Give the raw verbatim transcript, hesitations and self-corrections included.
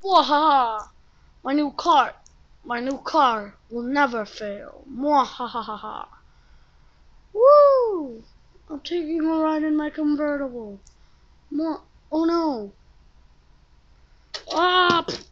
Mwahaha! My new car, my new car will never fail. Mwahaha! Woo! I'm taking a ride in my convertible. Mwa oh no! Ah!